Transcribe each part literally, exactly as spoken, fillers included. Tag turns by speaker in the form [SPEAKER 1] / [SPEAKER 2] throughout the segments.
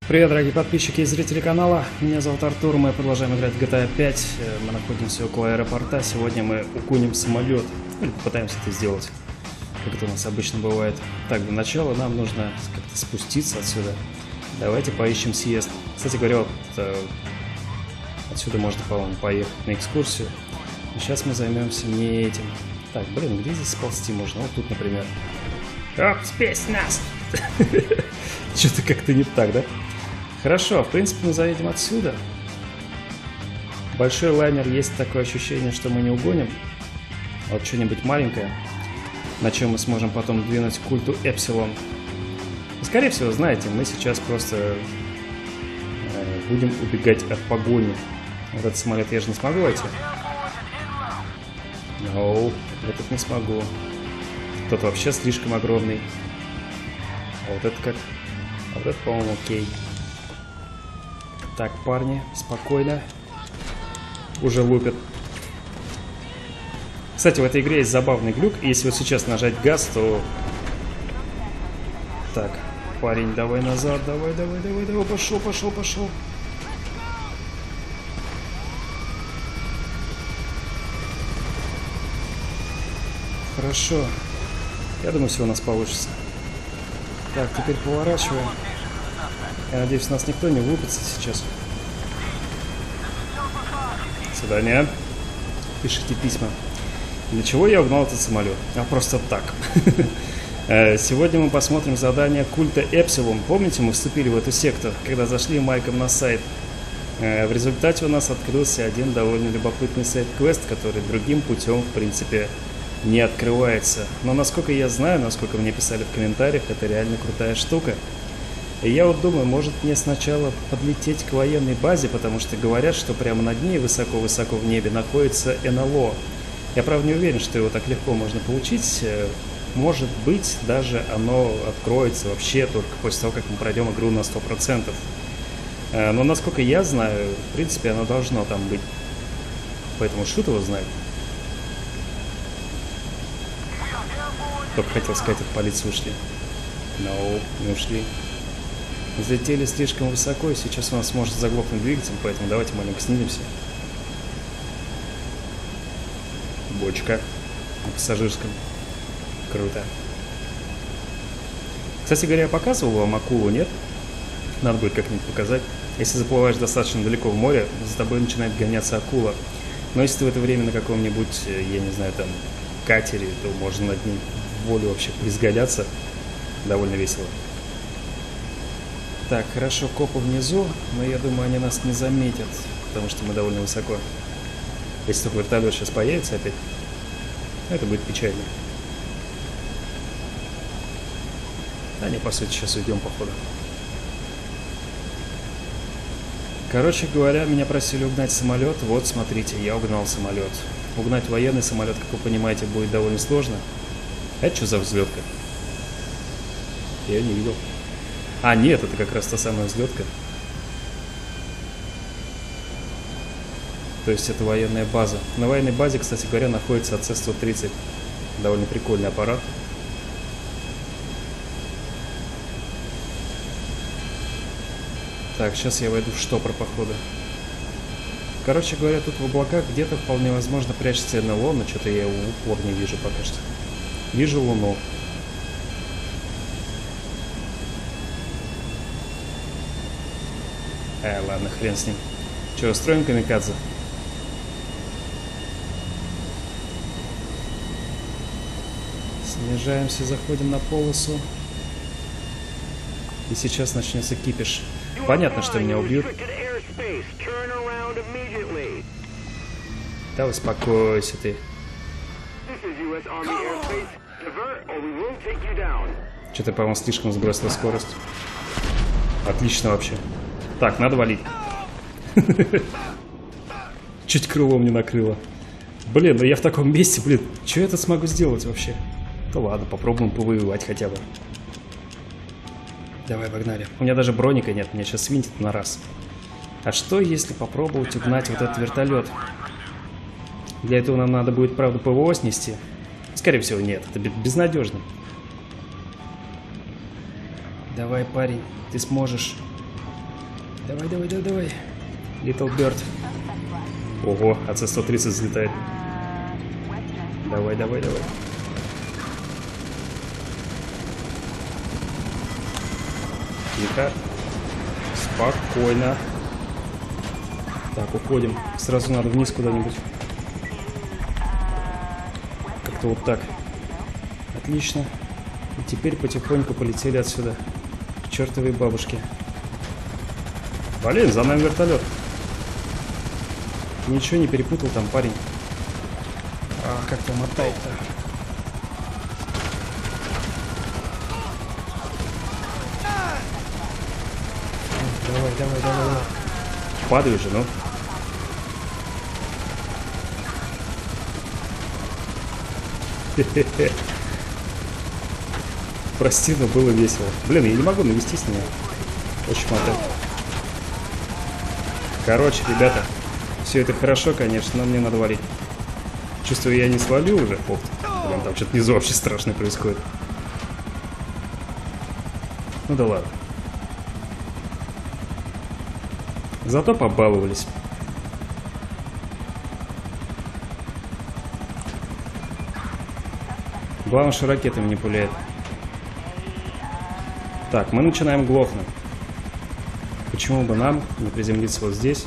[SPEAKER 1] Привет, дорогие подписчики и зрители канала. Меня зовут Артур, мы продолжаем играть в джи ти эй пять. Мы находимся около аэропорта. Сегодня мы угоним самолет. Или попытаемся это сделать, как это у нас обычно бывает. Так, для начала нам нужно как-то спуститься отсюда. Давайте поищем съезд. Кстати говоря, вот, э, отсюда можно, по-моему, поехать на экскурсию. Но сейчас мы займемся не этим. Так, блин, где здесь сползти можно? Вот тут, например. Оп, спесь нас! Что-то как-то не так, да? Хорошо, в принципе, мы заедем отсюда. Большой лайнер, есть такое ощущение, что мы не угоним. Вот что-нибудь маленькое, на чем мы сможем потом двинуть к культу Эпсилон. И, скорее всего, знаете, мы сейчас просто э, будем убегать от погони. Вот этот самолет я же не смогу войти. No, этот не смогу. Тот вообще слишком огромный. А вот это как? А вот это, по-моему, окей. Так, парни, спокойно. Уже лупят. Кстати, в этой игре есть забавный глюк. Если вот сейчас нажать газ, то... Так, парень, давай назад. Давай, давай, давай, давай. Пошел, пошел, пошел. Хорошо. Я думаю, все у нас получится. Так, теперь поворачиваем. Я надеюсь, у нас никто не влупится сейчас. Свидания. Пишите письма. Для чего я угнал этот самолет? А просто так. Сегодня мы посмотрим задание культа Эпсилон. Помните, мы вступили в эту секту, когда зашли Майком на сайт? В результате у нас открылся один довольно любопытный сайт-квест, который другим путем, в принципе, не открывается. Но насколько я знаю, насколько мне писали в комментариях, это реально крутая штука. И я вот думаю, может мне сначала подлететь к военной базе, потому что говорят, что прямо над ней, высоко-высоко в небе, находится эн эл о. Я, правда, не уверен, что его так легко можно получить. Может быть, даже оно откроется вообще только после того, как мы пройдем игру на сто процентов. Но, насколько я знаю, в принципе, оно должно там быть. Поэтому шут его знает. Только хотел сказать, от полиции ушли. No, не ушли. Взлетели слишком высоко, и сейчас у нас может заглохнуть двигатель, поэтому давайте маленько снизимся. Бочка на пассажирском. Круто. Кстати говоря, я показывал вам акулу, нет? Надо будет как-нибудь показать. Если заплываешь достаточно далеко в море, за тобой начинает гоняться акула. Но если ты в это время на каком-нибудь, я не знаю, там, катере, то можно над ней в волю вообще изгаляться. Довольно весело. Так, хорошо, копы внизу, но я думаю, они нас не заметят, потому что мы довольно высоко. Если только вертолет сейчас появится опять, это будет печально. Да не, по сути, сейчас уйдем, походу. Короче говоря, меня просили угнать самолет. Вот, смотрите, я угнал самолет. Угнать военный самолет, как вы понимаете, будет довольно сложно. Это что за взлетка? Я не видел. А, нет, это как раз та самая взлетка. То есть это военная база. На военной базе, кстати говоря, находится эй си сто тридцать. Довольно прикольный аппарат. Так, сейчас я войду в штопор, походу. Короче говоря, тут в облаках где-то вполне возможно прячется эн эл о, но что-то я его в упор не вижу пока что. Вижу Луну. Э, ладно, хрен с ним. Че, устроим камикадзе? Снижаемся, заходим на полосу. И сейчас начнется кипиш. Понятно, что меня убьют. Да успокойся ты. Что-то, по-моему, слишком сбросила скорость. Отлично вообще. Так, надо валить. Чуть крылом не накрыло. Блин, ну я в таком месте, блин. Что я это смогу сделать вообще? Да ладно, попробуем повоевать хотя бы. Давай, погнали. У меня даже броника нет, меня сейчас свинтит на раз. А что, если попробовать угнать вот этот вертолет? Для этого нам надо будет, правда, ПВО снести. Скорее всего, нет, это безнадежно. Давай, парень, ты сможешь. Давай, давай, давай, давай. Little Bird. Ого, А Цэ сто тридцать взлетает. Давай, давай, давай. Тихо. Спокойно. Так, уходим. Сразу надо вниз куда-нибудь. Как-то вот так. Отлично. И теперь потихоньку полетели отсюда. К чертовой бабушке. Блин, за нами вертолет. Ничего не перепутал там, парень. А, как-то мотает-то. Давай, давай, давай, давай. Падаю же, ну. Хе-хе-хе. Прости, но было весело. Блин, я не могу навестись на него. Очень мотает. Короче, ребята, все это хорошо, конечно, но мне надо валить. Чувствую, я не свалю уже. Оп, блин, там что-то внизу вообще страшное происходит. Ну да ладно. Зато побаловались. Главное, что ракетами не пуляет. Так, мы начинаем глохнуть. Почему бы нам не приземлиться вот здесь?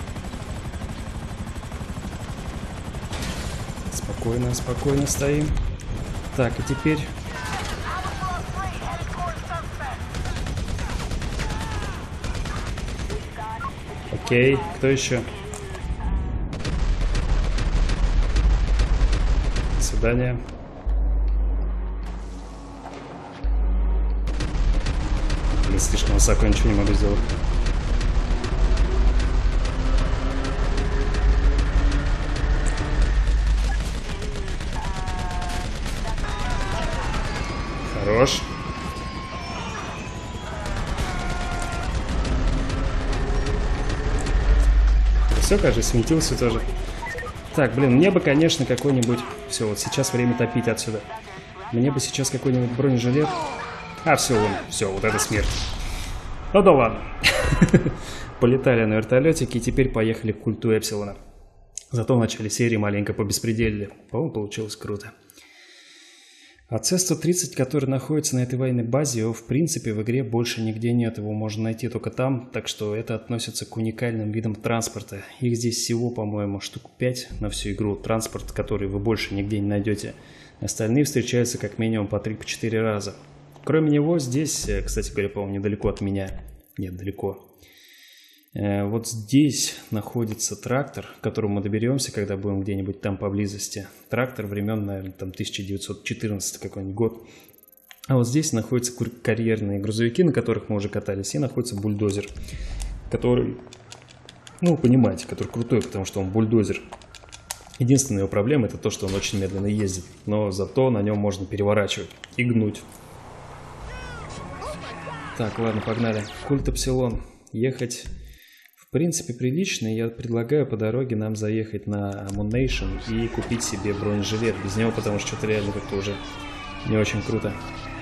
[SPEAKER 1] Спокойно, спокойно стоим. Так, и теперь... Окей, кто еще? До свидания. Блин, слишком высоко, ничего не могу сделать. Хорош. Все, кажется, сметился тоже. Так, блин, мне бы, конечно, какой-нибудь... Все, вот сейчас время топить отсюда. Мне бы сейчас какой-нибудь бронежилет. А, все, вон, все, вот это смерть. Ну да ладно. Полетали на вертолетике и теперь поехали к культу Эпсилона. Зато в начале серии маленько побеспределили. По-моему, получилось круто. А Цэ сто тридцать, который находится на этой военной базе, его в принципе в игре больше нигде нет. Его можно найти только там, так что это относится к уникальным видам транспорта. Их здесь всего, по-моему, штук пять на всю игру. Транспорт, который вы больше нигде не найдете. Остальные встречаются как минимум по три-четыре раза. Кроме него здесь, кстати говоря, по-моему, недалеко от меня. Нет, далеко. Вот здесь находится трактор, к которому мы доберемся, когда будем где-нибудь там поблизости. Трактор времен, наверное, там тысяча девятьсот четырнадцатый какой-нибудь год. А вот здесь находятся карьерные грузовики, на которых мы уже катались, и находится бульдозер, который, ну, понимаете, который крутой, потому что он бульдозер. Единственная его проблема — это то, что он очень медленно ездит, но зато на нем можно переворачивать и гнуть. Так, ладно, погнали. Культ Эпсилон. Ехать... В принципе, прилично. Я предлагаю по дороге нам заехать на Ammunition и купить себе бронежилет. Без него, потому что что-то реально как-то уже не очень круто.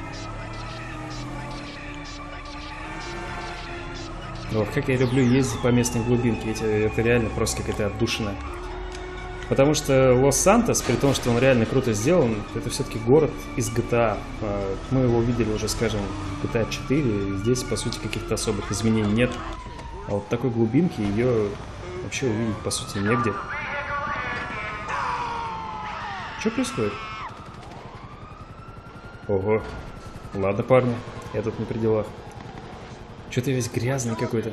[SPEAKER 1] Ох, как я люблю ездить по местной глубинке. Это, это реально просто какая-то отдушина. Потому что Лос-Сантос, при том, что он реально круто сделан, это все-таки город из джи ти эй. Мы его видели уже, скажем, в джи ти эй четыре. И здесь, по сути, каких-то особых изменений нет. А вот такой глубинки ее вообще увидеть, по сути, негде. Что происходит? Ого. Ладно, парни, я тут не при делах. Что-то весь грязный какой-то.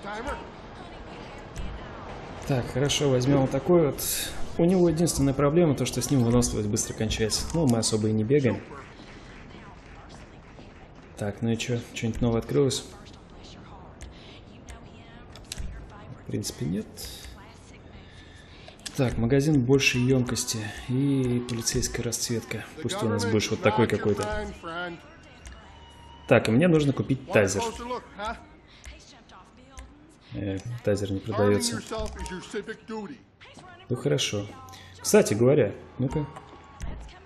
[SPEAKER 1] Так, хорошо, возьмем вот такой вот. У него единственная проблема, то что с ним выносливость быстро кончается. Ну, мы особо и не бегаем. Так, ну и что? Что-нибудь новое открылось? В принципе, нет. Так, магазин большей емкости и полицейская расцветка. Пусть у нас больше вот такой какой-то. Так, и мне нужно купить тазер. Э, тазер не продается. Ну хорошо. Кстати говоря, ну-ка.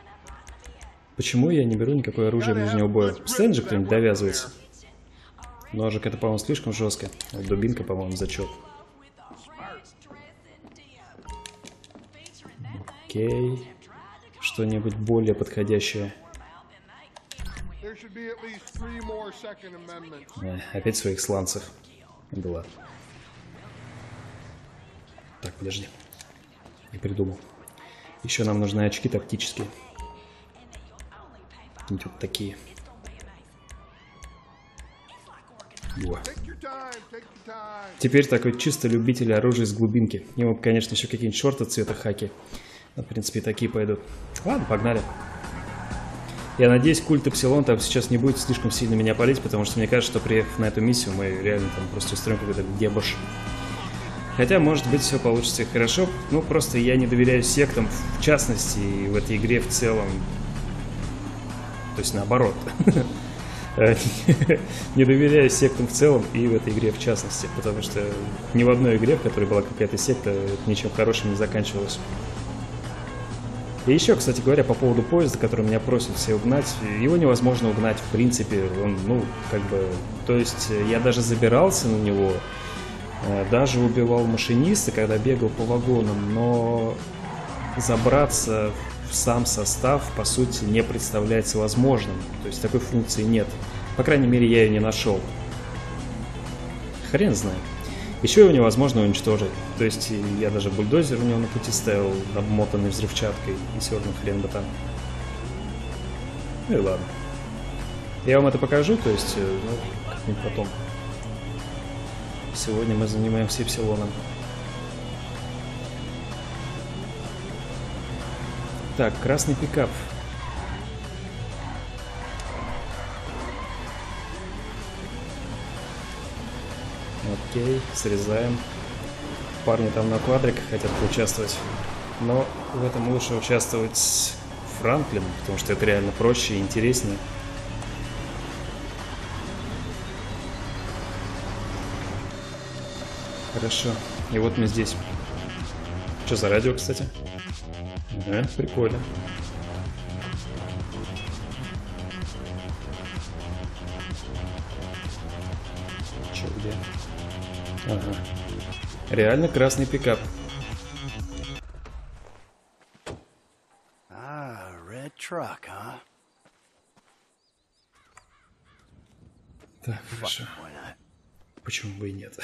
[SPEAKER 1] Почему я не беру никакое оружие ближнего боя? Постоянно же кто-нибудь довязывается. Ножик это, по-моему, слишком жестко. Вот дубинка, по-моему, зачет. Окей. Что-нибудь более подходящее. Э, опять в своих сланцах. Была. Так, подожди. Не придумал. Еще нам нужны очки тактические. Вот такие. Во. Теперь такой чисто любитель оружия с глубинки. Ему, конечно, еще какие-нибудь шорты цвета хаки. Но, в принципе, такие пойдут. Ладно, погнали. Я надеюсь, культ Эпсилон там сейчас не будет слишком сильно меня палить, потому что мне кажется, что приехав на эту миссию, мы реально там просто устроим какой-то дебош. Хотя, может быть, все получится и хорошо. Ну, просто я не доверяю сектам, в частности, и в этой игре в целом. То есть, наоборот. Не доверяю сектам в целом и в этой игре в частности. Потому что ни в одной игре, в которой была какая-то секта, ничем хорошим не заканчивалось. И еще, кстати говоря, по поводу поезда, который меня просят все угнать, его невозможно угнать, в принципе, он, ну, как бы, то есть я даже забирался на него, даже убивал машиниста, когда бегал по вагонам, но забраться в сам состав, по сути, не представляется возможным, то есть такой функции нет, по крайней мере, я ее не нашел. Хрен знает. Еще его невозможно уничтожить. То есть я даже бульдозер у него на пути ставил, обмотанный взрывчаткой, и все равно хрен бы там. Ну и ладно. Я вам это покажу, то есть, ну, как-нибудь потом. Сегодня мы занимаемся Эпсилоном. Так, красный пикап. Окей, срезаем. Парни там на квадриках хотят поучаствовать. Но в этом лучше участвовать Франклин, потому что это реально проще и интереснее. Хорошо. И вот мы здесь. Что за радио, кстати? Ага, прикольно. Че, где? Ага. Реально красный пикап.
[SPEAKER 2] Ah, red truck, huh?
[SPEAKER 1] Так, хорошо. Почему бы и нет?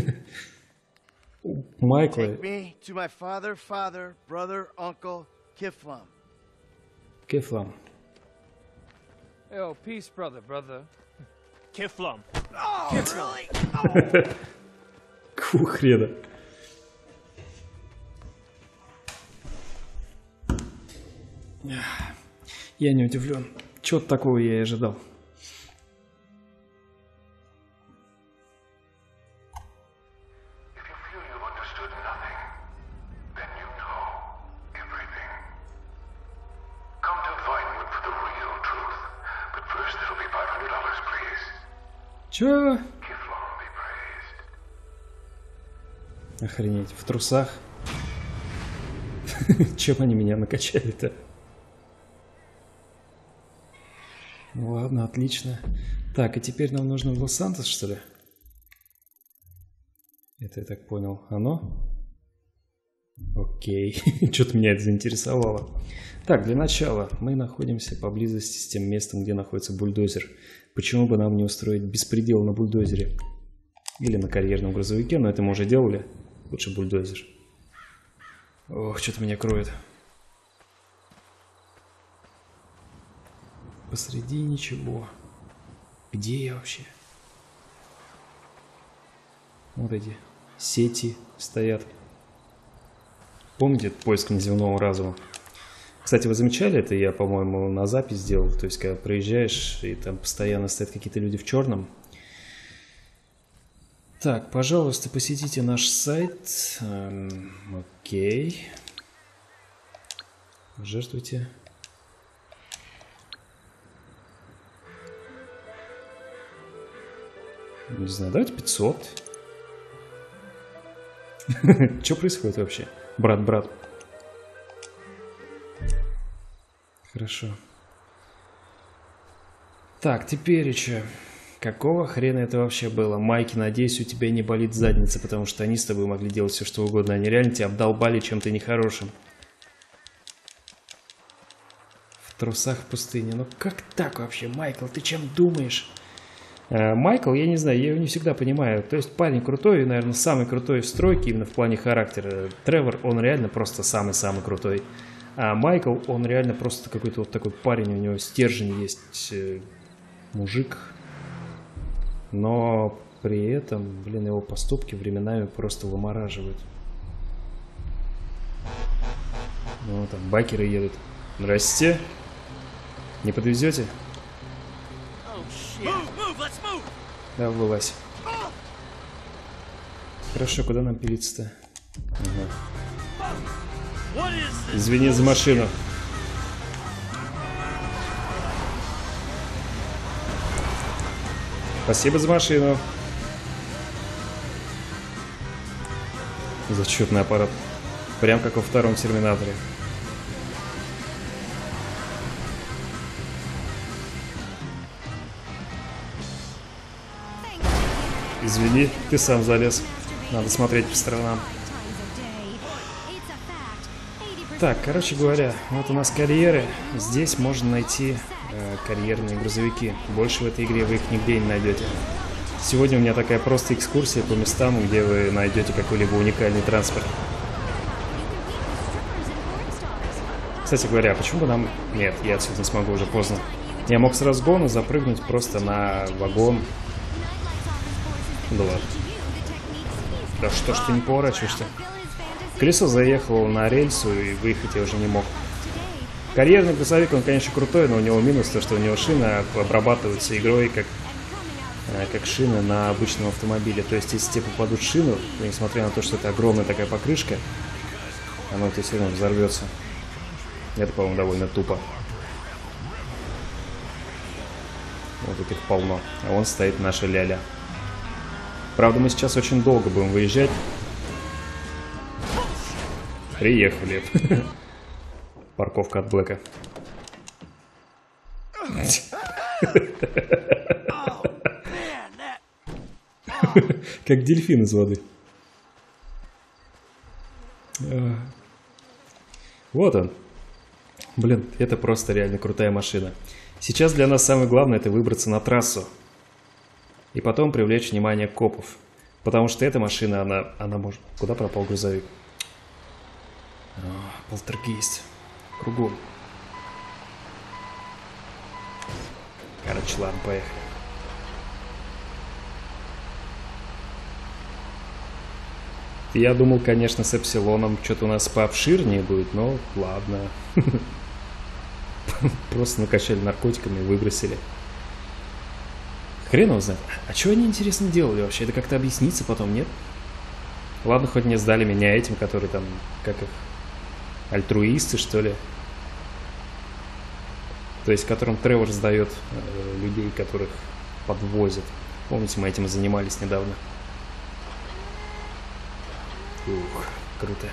[SPEAKER 1] Майкл.
[SPEAKER 2] Take me to my father, father, brother, uncle, Kiflam.
[SPEAKER 1] Кефлам.
[SPEAKER 3] Yo, peace, brother, brother.
[SPEAKER 4] Kiflam.
[SPEAKER 2] Oh, really? Oh.
[SPEAKER 1] Какого хрена? Я не удивлен. Чего-то такого я и ожидал. Чё? Охренеть, в трусах. Чем они меня накачали-то? Ну ладно, отлично. Так, и теперь нам нужно в Лос-Сантос, что ли? Это я так понял. Оно? Окей. Что-то меня это заинтересовало. Так, для начала мы находимся поблизости с тем местом, где находится бульдозер. Почему бы нам не устроить беспредел на бульдозере? Или на карьерном грузовике, но это мы уже делали. Лучше бульдозер. Ох, что-то меня кроет. Посреди ничего. Где я вообще? Вот эти сети стоят. Помните поиск неземного разума? Кстати, вы замечали это? Я, по-моему, на запись сделал. То есть, когда проезжаешь, и там постоянно стоят какие-то люди в черном. Так, пожалуйста, посетите наш сайт. Эм, окей. Жертвуйте. Не знаю, давайте пятьсот. Что происходит вообще? Брат, брат. Хорошо. Так, теперь еще. Какого хрена это вообще было? Майки, надеюсь, у тебя не болит задница, потому что они с тобой могли делать все, что угодно. Они реально тебя обдолбали чем-то нехорошим. В трусах в пустыне. Ну как так вообще, Майкл? Ты чем думаешь? Э, Майкл, я не знаю, я его не всегда понимаю. То есть парень крутой, наверное, самый крутой в стройке именно в плане характера. Тревор, он реально просто самый-самый крутой. А Майкл, он реально просто какой-то вот такой парень, у него стержень есть, э, мужик. Но при этом, блин, его поступки временами просто вымораживают. Ну, там байкеры едут. Здрасте. Не подвезете? Да, вылазь. Хорошо, куда нам пилиться-то? Ага. Извини за машину. Спасибо за машину. Зачетный аппарат. Прям как во втором Терминаторе. Извини, ты сам залез. Надо смотреть по сторонам. Так, короче говоря, вот у нас карьеры. Здесь можно найти э, карьерные грузовики. Больше в этой игре вы их нигде не найдете. Сегодня у меня такая просто экскурсия по местам, где вы найдете какой-либо уникальный транспорт. Кстати говоря, почему бы нам... Нет, я отсюда не смогу, уже поздно. Я мог с разгона запрыгнуть просто на вагон. Да ладно. Да что ж ты не поворачиваешься? Колесо заехало на рельсу, и выехать я уже не мог. Карьерный грузовик, он, конечно, крутой, но у него минус то, что у него шины обрабатываются игрой как, как шины на обычном автомобиле. То есть, если тебе попадут в шину, то, несмотря на то, что это огромная такая покрышка, оно у тебя все равно взорвется. Это, по-моему, довольно тупо. Вот тут их полно. А вон стоит наша ляля. Правда, мы сейчас очень долго будем выезжать. Приехали. Парковка от Блэка. Как дельфин из воды. Вот он. Блин, это просто реально крутая машина. Сейчас для нас самое главное — это выбраться на трассу. И потом привлечь внимание копов. Потому что эта машина, она, она может... Куда пропал грузовик? О, полтергейст. Кругом. Короче, ладно, поехали. Я думал, конечно, с Эпсилоном что-то у нас пообширнее будет, но ладно. Просто накачали наркотиками и выбросили. Хрен его знает. А что они, интересно, делали вообще? Это как-то объяснится потом, нет? Ладно, хоть не сдали меня этим, которые там, как их, альтруисты, что ли? То есть, которым Тревор сдает э, людей, которых подвозят. Помните, мы этим занимались недавно. Ух, круто.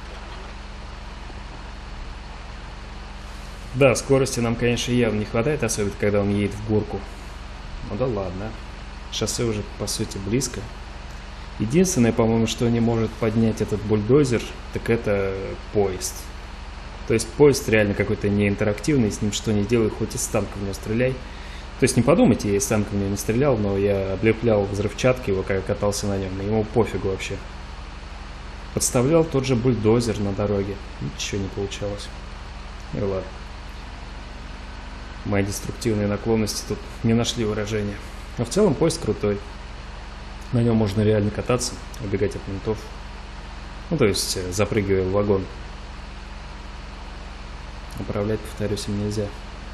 [SPEAKER 1] Да, скорости нам, конечно, явно не хватает, особенно когда он едет в горку. Ну да ладно. Шоссе уже, по сути, близко. Единственное, по-моему, что не может поднять этот бульдозер, так это поезд. То есть поезд реально какой-то неинтерактивный, с ним что ни делай, хоть из танка в него стреляй. То есть не подумайте, я из танка в него не стрелял, но я облеплял взрывчаткой его, когда катался на нем, ему пофигу вообще. Подставлял тот же бульдозер на дороге, ничего не получалось. И ладно. Мои деструктивные наклонности тут не нашли выражения. Но в целом поезд крутой. На нем можно реально кататься, убегать от ментов. Ну, то есть, запрыгивая в вагон. Управлять, повторюсь, им нельзя.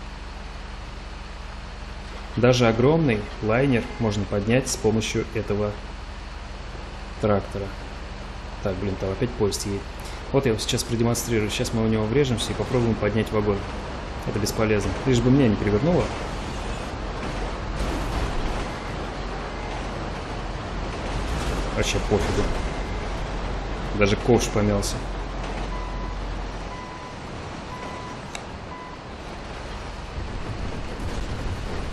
[SPEAKER 1] Даже огромный лайнер можно поднять с помощью этого трактора. Так, блин, там опять поезд едет. Вот я его сейчас продемонстрирую. Сейчас мы у него врежемся и попробуем поднять вагон. Это бесполезно. Лишь бы меня не перевернуло. Вообще пофигу. Даже ковш помялся.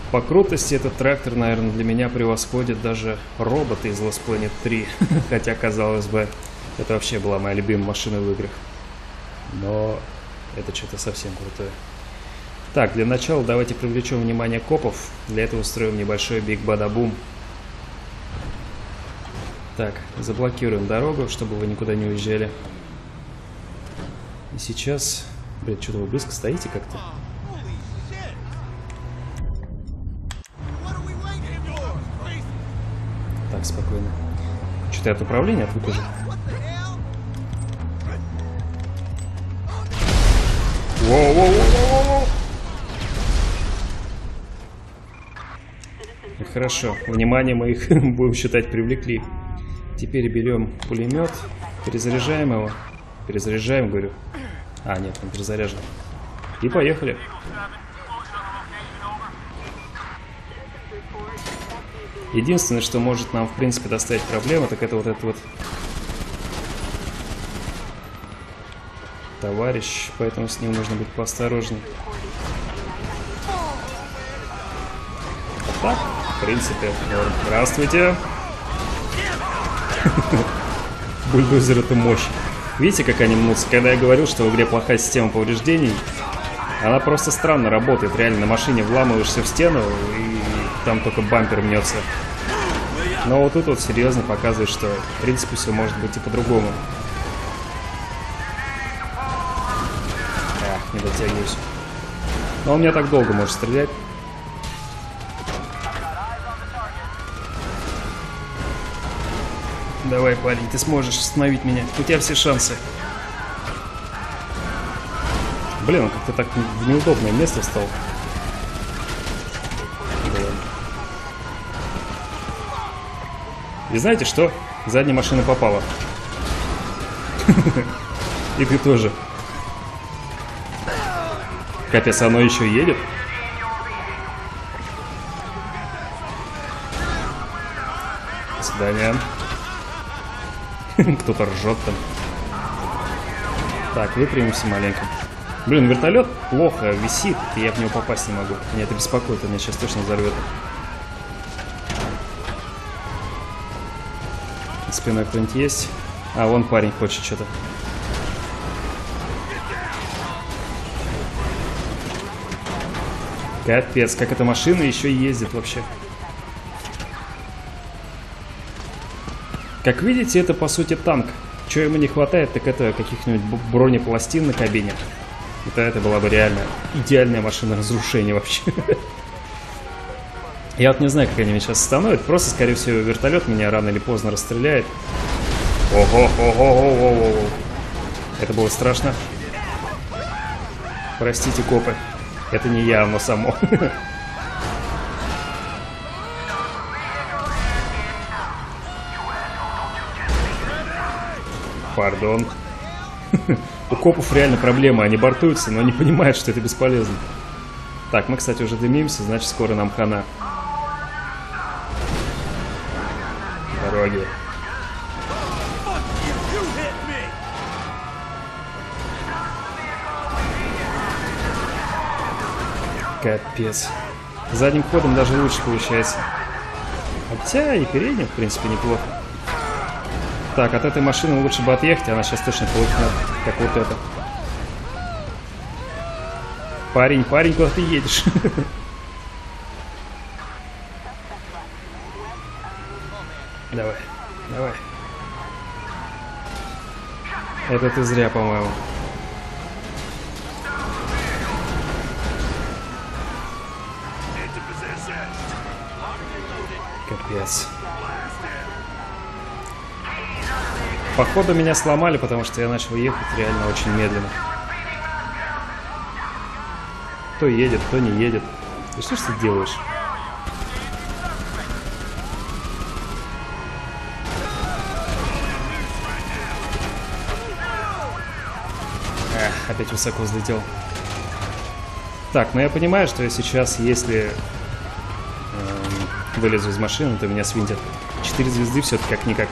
[SPEAKER 1] По крутости этот трактор, наверное, для меня превосходит даже робота из Lost Planet три. Хотя, казалось бы, это вообще была моя любимая машина в играх. Но это что-то совсем крутое. Так, для начала давайте привлечем внимание копов. Для этого устроим небольшой биг-бада-бум. Так, заблокируем дорогу, чтобы вы никуда не уезжали. И сейчас... Блин, что-то вы близко стоите как-то. Так, спокойно. Что-то я от управления отвык уже. Воу-воу-воу-воу-воу! Хорошо, внимание мы их будем считать привлекли. Теперь берем пулемет, перезаряжаем его. Перезаряжаем, говорю. А, нет, он перезаряжен. И поехали. Единственное, что может нам, в принципе, доставить проблемы, так это вот этот вот товарищ, поэтому с ним нужно быть поосторожней. Так, в принципе, норм. Здравствуйте. Бульдозер — это мощь. Видите, как они мнутся? Когда я говорил, что в игре плохая система повреждений, она просто странно работает. Реально, на машине вламываешься в стену, и там только бампер мнется. Но вот тут вот серьезно показывает, что, в принципе, все может быть и по-другому. Ах, не дотягиваюсь. Но он меня так долго может стрелять. Давай, парень, ты сможешь остановить меня. У тебя все шансы. Блин, он как-то так в неудобное место встал. Блин. И знаете что? Задняя машина попала. И ты тоже. Капец, оно еще едет. До свидания. Кто-то ржет там. Так, выпрямимся маленько. Блин, вертолет плохо висит, и я в него попасть не могу. Меня это беспокоит, он меня сейчас точно взорвет. Спиной кто-нибудь есть? А, вон парень хочет что-то. Капец, как эта машина еще ездит вообще. Как видите, это по сути танк. Чего ему не хватает, так это каких-нибудь бронепластин на кабине. Это, это была бы реально идеальная машина разрушения вообще. Я вот не знаю, как они меня сейчас остановят. Просто, скорее всего, вертолет меня рано или поздно расстреляет. Ого, ого, ого, ого. Это было страшно. Простите, копы. Это не я, оно само. Пардон. У копов реально проблема, они бортуются, но не понимают, что это бесполезно. Так, мы, кстати, уже дымимся, значит, скоро нам хана. Дороги. Капец. Задним ходом даже лучше получается. Хотя и передним, в принципе, неплохо. Так, от этой машины лучше бы отъехать, она сейчас точно полыхнет, как вот это. Парень, парень, куда ты едешь? Давай, давай. Это ты зря, по-моему. Капец. Походу меня сломали, потому что я начал ехать реально очень медленно. То едет, то не едет. Ты что ж ты делаешь? Эх, опять высоко взлетел. Так, ну я понимаю, что я сейчас, если эм, вылезу из машины, то меня свинтят. Четыре звезды все-таки как-никак.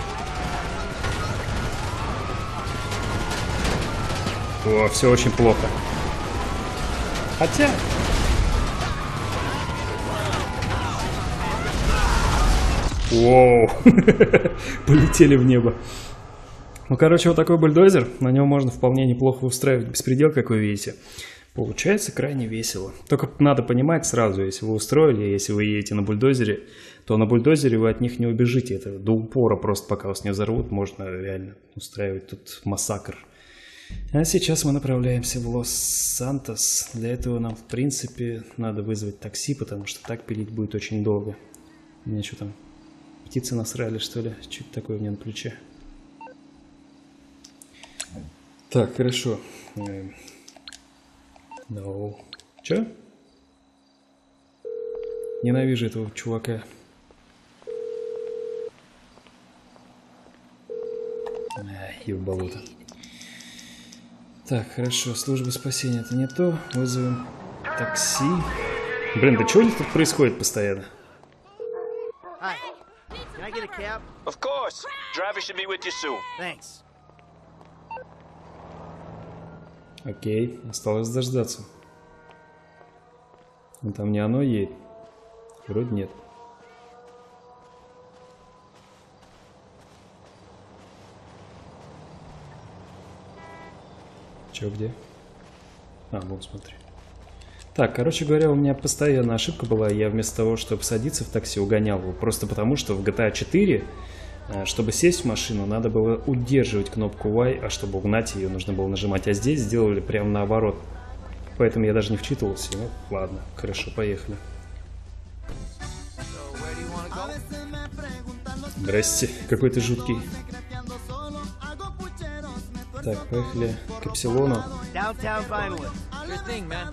[SPEAKER 1] О, все очень плохо. Хотя... Воу. Полетели в небо. Ну, короче, вот такой бульдозер. На нем можно вполне неплохо устраивать беспредел, как вы видите. Получается крайне весело. Только надо понимать сразу, если вы устроили, если вы едете на бульдозере, то на бульдозере вы от них не убежите. Это до упора просто, пока вас не взорвут, можно реально устраивать тут массакр. А сейчас мы направляемся в Лос-Сантос. Для этого нам, в принципе, надо вызвать такси, потому что так пилить будет очень долго. У меня что там, птицы насрали, что ли? Что-то такое у меня на плече. Так, хорошо. No. Чё? Ненавижу этого чувака. Ай, ёбалута. Так, хорошо, служба спасения это не то. Вызовем такси. Блин, да что у них тут происходит постоянно?
[SPEAKER 2] Hi. Can I get a cab?
[SPEAKER 4] Of course. Driver should be with you soon.
[SPEAKER 2] Thanks.
[SPEAKER 1] Окей, осталось дождаться. Но там не оно едет. Вроде нет. Чё, где? А, вот, смотри. Так, короче говоря, у меня постоянно ошибка была. Я вместо того, чтобы садиться в такси, угонял его. Просто потому, что в джи ти эй четыре, чтобы сесть в машину, надо было удерживать кнопку Y, а чтобы угнать ее, нужно было нажимать. А здесь сделали прямо наоборот. Поэтому я даже не вчитывался. Ну, ладно, хорошо, поехали.
[SPEAKER 3] So where do you want to go?
[SPEAKER 1] Здрасте, какой ты жуткий. Так, поехали к Эпсилону.
[SPEAKER 2] Downtown Vinewood.
[SPEAKER 3] Sure thing, man.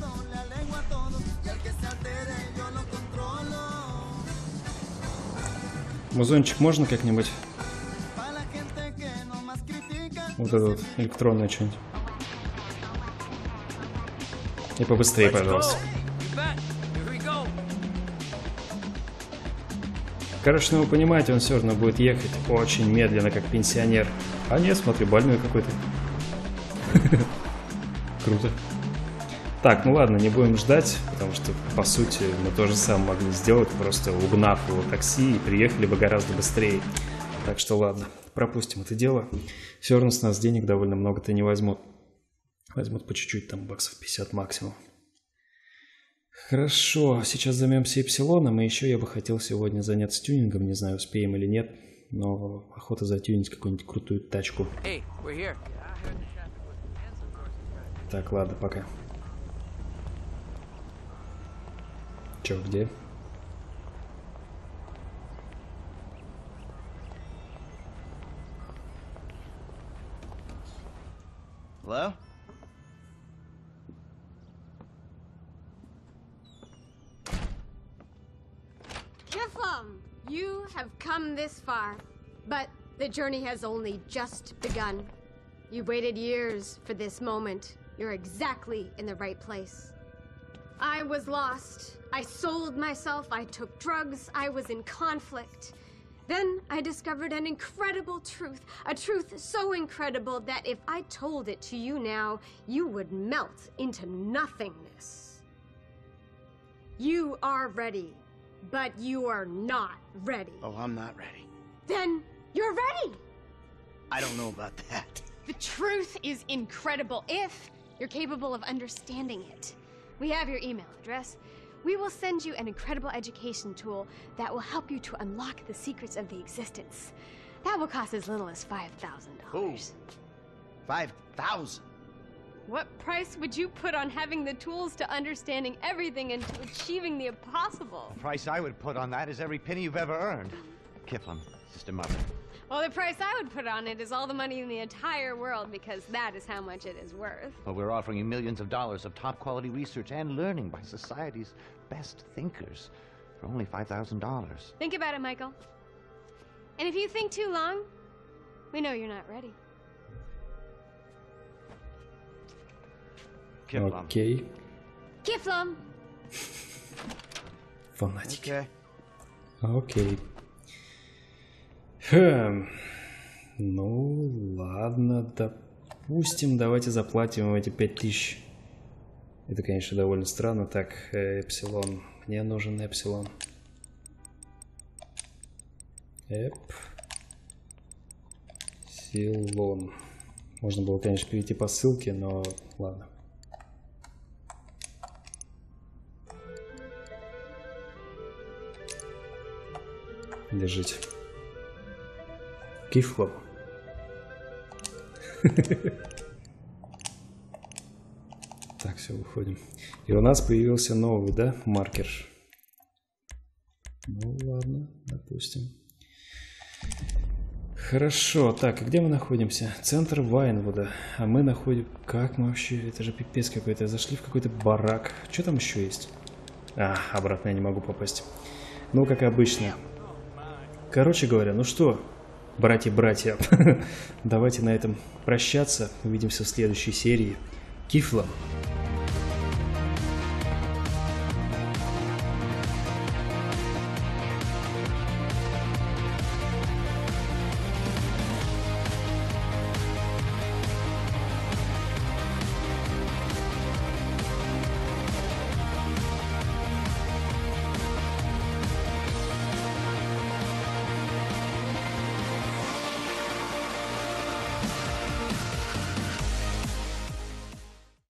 [SPEAKER 1] Музончик можно как-нибудь? Вот это вот, электронное что-нибудь. И побыстрее, пожалуйста.
[SPEAKER 3] You bet. Here we go.
[SPEAKER 1] Короче, ну вы понимаете, он все равно будет ехать очень медленно, как пенсионер. А нет, смотри, больной какой-то. Круто. Так, ну ладно, не будем ждать, потому что, по сути, мы то же самое могли сделать, просто угнав его такси и приехали бы гораздо быстрее. Так что ладно, пропустим это дело. Все равно с нас денег довольно много-то не возьмут. Возьмут по чуть-чуть, там баксов пятьдесят максимум. Хорошо, сейчас займемся Эпсилоном, и еще я бы хотел сегодня заняться тюнингом, не знаю, успеем или нет, но охота затюнить какую-нибудь крутую тачку.
[SPEAKER 3] Hey, we're here.
[SPEAKER 1] Так, ладно, пока. Чё, где?
[SPEAKER 2] Hello?
[SPEAKER 5] Kiflum, you have come this far, but the journey has only just begun. You waited years for this moment. You're exactly in the right place. I was lost. I sold myself. I took drugs. I was in conflict. Then I discovered an incredible truth, a truth so incredible that if I told it to you now, you would melt into nothingness. You are ready, but you are not ready.
[SPEAKER 2] Oh, I'm not ready.
[SPEAKER 5] Then you're ready.
[SPEAKER 2] I don't know about that.
[SPEAKER 5] The truth is incredible if you're capable of understanding it. We have your email address. We will send you an incredible education tool that will help you to unlock the secrets of the existence. That will cost as little as five thousand dollars.
[SPEAKER 2] Five thousand.
[SPEAKER 5] What price would you put on having the tools to understanding everything and to achieving the impossible?
[SPEAKER 6] The price I would put on that is every penny you've ever earned. Kiflum, Sister Mother.
[SPEAKER 5] Well, the price I would put on it is all the money in the entire world, because that is how much it is worth.
[SPEAKER 6] Well, we're offering you millions of dollars of top-quality research and learning by society's best thinkers for only five thousand dollars.
[SPEAKER 5] Think about it, Michael. And if you think too long, we know you're not ready.
[SPEAKER 6] Kiflum.
[SPEAKER 1] Окей.
[SPEAKER 5] Kiflum!
[SPEAKER 1] Фанатики.
[SPEAKER 2] Okay.
[SPEAKER 1] Окей. Хм. Ну, ладно, допустим, давайте заплатим им эти пять тысяч. Это, конечно, довольно странно. Так, Эпсилон. Мне нужен Эпсилон. Эпсилон. Можно было, конечно, перейти по ссылке, но ладно. Держите. Кифлом. Так, все, выходим. И у нас появился новый, да, маркер. Ну ладно, допустим. Хорошо, так, и где мы находимся? Центр Вайнвуда. А мы находим... Как мы вообще... Это же пипец какой-то. Зашли в какой-то барак. Что там еще есть? А, обратно я не могу попасть. Ну, как обычно. Короче говоря, ну что, братья-братья, давайте на этом прощаться. Увидимся в следующей серии. Кифлом.